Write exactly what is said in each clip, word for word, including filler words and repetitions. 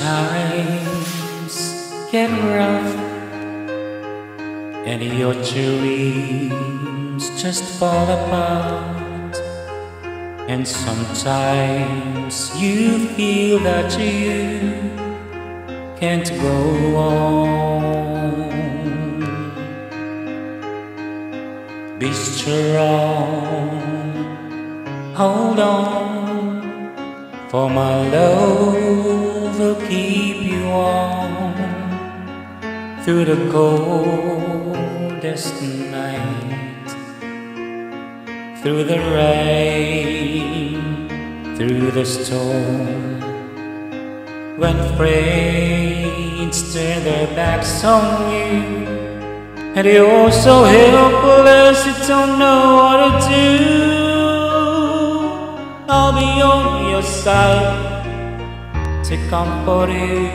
times get rough and your dreams just fall apart, and sometimes you feel that you can't go on, be strong, hold on, for my love will keep you warm through the coldest night, through the rain, through the storm. When friends turn their backs on you and you're so helpless you don't know what to do, I'll be on your side to comfort you.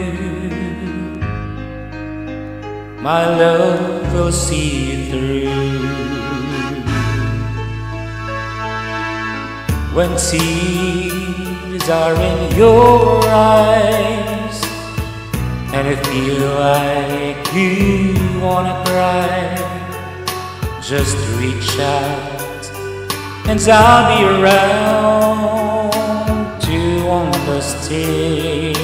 My love will see you through. When tears are in your eyes and you feel like you wanna cry, just reach out and I'll be around to understand.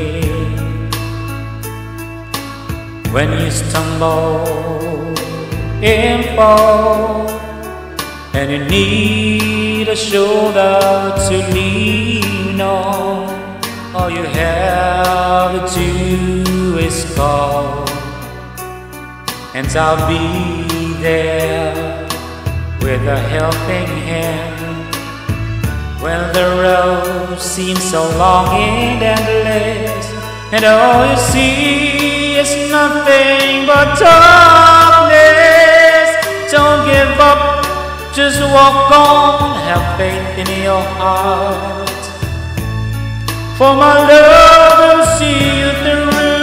When you stumble and fall and you need a shoulder to lean on, all you have to do is call, and I'll be there with a helping hand. When the road seems so long and endless, and all you see is nothing but darkness, don't give up, just walk on, have faith in your heart, for my love will see you through.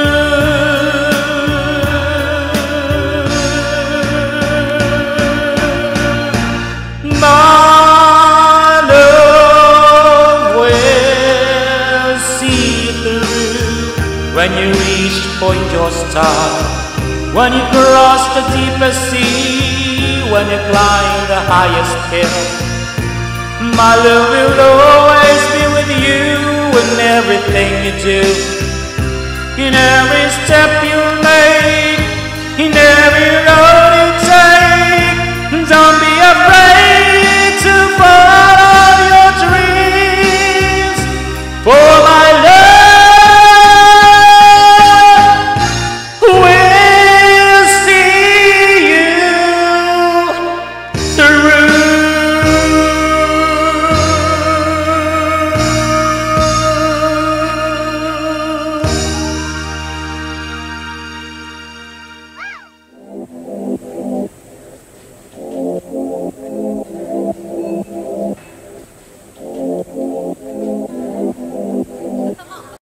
My love will see you through. When you reach for your star, when you cross the deepest sea, when you climb the highest hill, my love will always be with you in everything you do, in every step you make, in every